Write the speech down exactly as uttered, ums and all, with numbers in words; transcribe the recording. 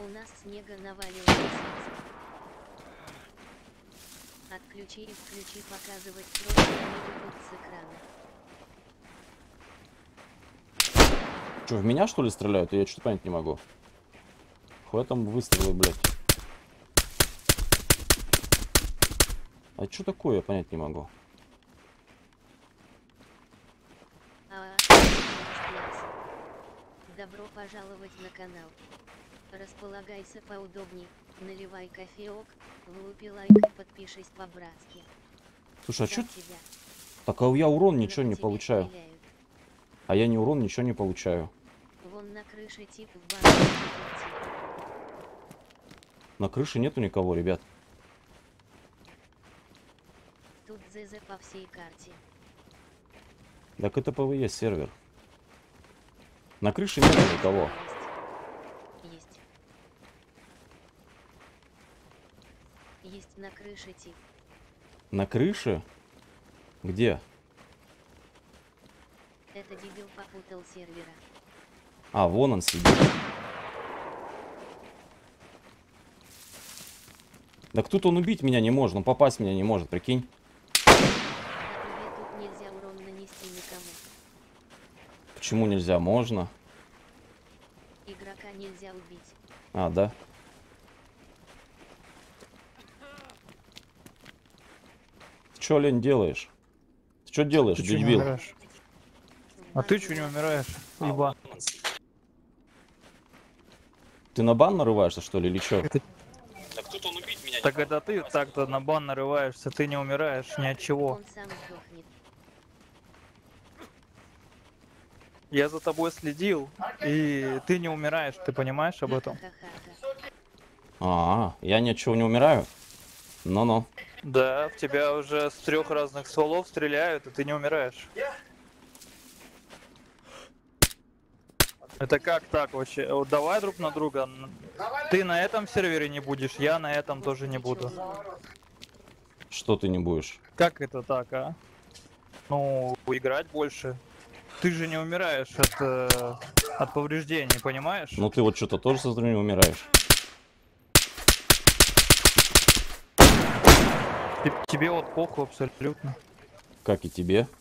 у нас снега наваливается. Отключи и включи показывать просто они бегут с экрана. Что, в меня что ли стреляют? Я что-то понять не могу. Хуя там выстрелы, блядь. А что такое, я понять не могу. А, добро пожаловать на канал. Располагайся поудобней, наливай кофеек, влупи лайк и подпишись по-братски. Слушай, а что? Так а я урон ничего не получаю. Стреляют. А я не урон ничего не получаю. Вон на крыше тип в банке. На крыше нету никого, ребят. Тут ЗЗ по всей карте. Так это ПВЕ сервер. На крыше нету никого. Есть. Есть. Есть на крыше тип. На крыше? Где? Это дебил попутал сервера. А, вон он сидит. Так тут он убить меня не может, он попасть меня не может, прикинь. На тебе тут нельзя урон нанести никому. Почему нельзя? Можно. Игрока нельзя убить. А, да. Ты чё, Лень, делаешь? Ты что делаешь, Ты чё не дебил? умираешь? А ты чё не умираешь? Ибо. Ты на бан нарываешься, что ли, или чё? Это- Так тут он убить меня Так это ты так-то на бан нарываешься, ты не умираешь ни от чего. Он сам сдохнет. Я за тобой следил, и ты не умираешь, ты понимаешь об этом? Ха-ха-ха. А, я ни от чего не умираю? Ну-ну. Да, в тебя уже с трех разных стволов стреляют, и ты не умираешь. Это как так вообще? Вот давай друг на друга. Ты на этом сервере не будешь, я на этом тоже не буду. Что ты не будешь? Как это так, а? Ну, играть больше. Ты же не умираешь от, э, от повреждений, понимаешь? Ну ты вот что-то тоже, смотрю, не умираешь. Т- Тебе вот похуй абсолютно. Как и тебе.